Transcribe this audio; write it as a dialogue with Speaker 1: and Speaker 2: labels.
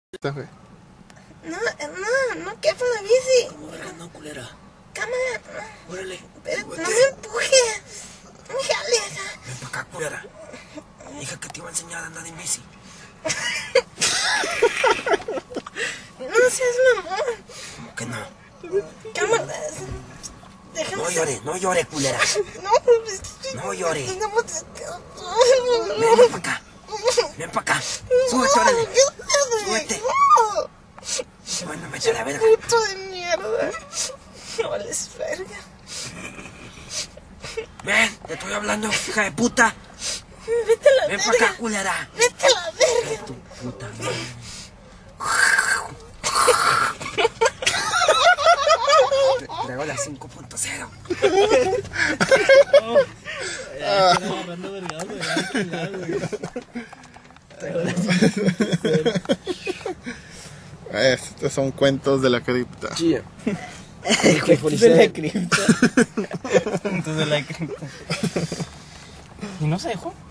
Speaker 1: No quepa la bici.
Speaker 2: ¿Cómo verga no, culera?
Speaker 1: Cámara.
Speaker 2: Órale.
Speaker 1: Pero no me empujes. No me jales.
Speaker 2: Ven pa' acá, culera. Dije que te iba a enseñar a andar en bici.
Speaker 1: No seas mamón.
Speaker 2: ¿Cómo que no?
Speaker 1: Cámara. Déjame.
Speaker 2: No llore, culera.
Speaker 1: No, pues.
Speaker 2: No llore.
Speaker 1: Estamos.
Speaker 2: Ven pa' acá. Ven pa' acá. Súbete, órale. Súbete. Bueno, vete a la verga.
Speaker 1: Puto de mierda. No vales verga.
Speaker 2: Ven, te estoy hablando, hija de puta.
Speaker 1: Vete a la
Speaker 2: Ven
Speaker 1: verga.
Speaker 2: pa' acá, culera.
Speaker 1: Vete a la verga.
Speaker 2: Tu puta madre. Traigo la 5.0.
Speaker 3: Estos son cuentos de la cripta.
Speaker 2: Chía.
Speaker 4: Cuentos de la cripta. Cuentos de la cripta. Y no se dejó.